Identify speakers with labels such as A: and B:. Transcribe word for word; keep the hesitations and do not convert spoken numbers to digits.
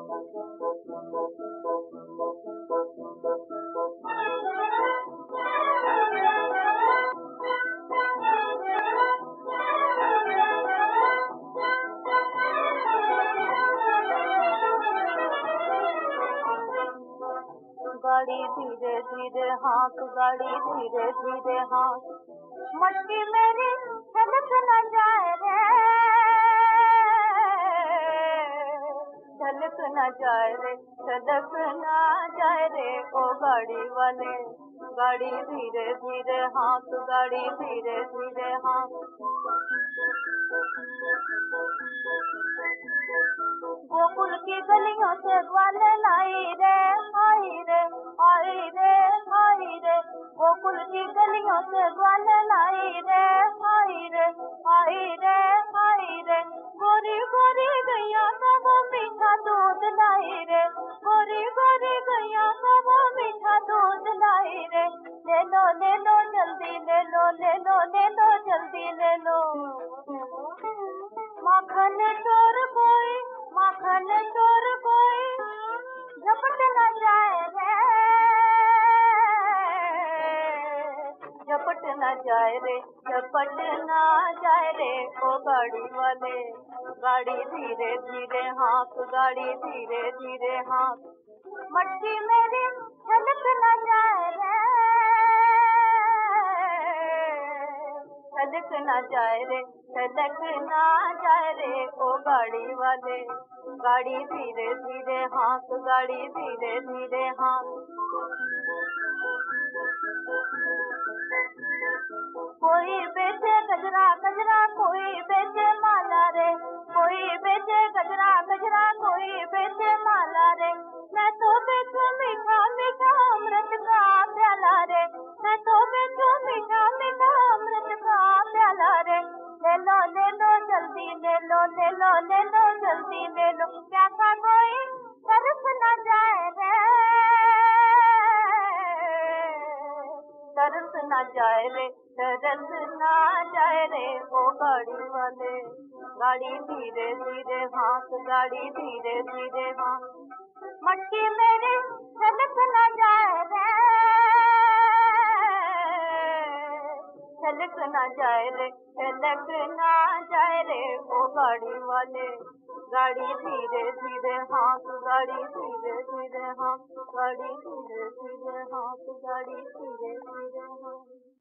A: गाड़ी धीरे धीरे हाँक, गाड़ी धीरे धीरे हाँक, मटकी मेरी छलक न जाए रे, छलक न जाए रे, छलक न जाए रे, ओ गाड़ी वाले, गाड़ी धीरे धीरे हाँक, गाड़ी धीरे धीरे हाँक। गोकुल की गलियों से ग्वाले लाई रे, आई रे, आई रे, आई रे, गोकुल की गलियों से ग्वाले लाई रे, आई रे, आई रे, आई रे, गोरी गोरी गैया का वो मीठा दूध लाई रे, गोरी गोरी गैया का वो मीठा दूध लाई रे, ले लो ले लो जल्दी ले लो, ले लो ले लो जल्दी ले लो। माखन चोर कोई, माखन चोर कोई, झपट न जाए रे, झपट न जाए रे, झपट न जाए रे, ओ गाड़ी वाले, गाड़ी धीरे धीरे हाँक, गाड़ी धीरे धीरे हाँक, मटकी मेरी छलक न जाए रे, छलक न जाए रे, छलक न जाए रे, ओ गाड़ी वाले, गाड़ी धीरे धीरे हाँक, गाड़ी धीरे धीरे हाँक। कोई बेचे गजरा गजरा, कोई बेचे माला रे, कोई बेचे गजरा गजरा, कोई बेचे माला रे, मैं तो बेचूं मीठा मीठा अमृत का प्याला रे, मैं तो बेचूं मीठा मीठा अमृत का प्याला रे, ले लो ले लो जल्दी ले लो, ले लो ले लो जल्दी ले लो, क्या का कोई तरस न जाए रे, तरस न जाए रे, तरस न जाए रे, ओ गाड़ी वाले, गाड़ी धीरे धीरे हाँक, गाड़ी धीरे धीरे हाँक, मटकी मेरी छलक न जाए रे, छलक न जाए रे, छलक न जाए रे, ओ गाड़ी वाले, गाड़ी धीरे धीरे हाँक, गाड़ी धीरे धीरे हाँक, गाड़ी धीरे धीरे हाँक, गाड़ी धीरे धीरे हाँक।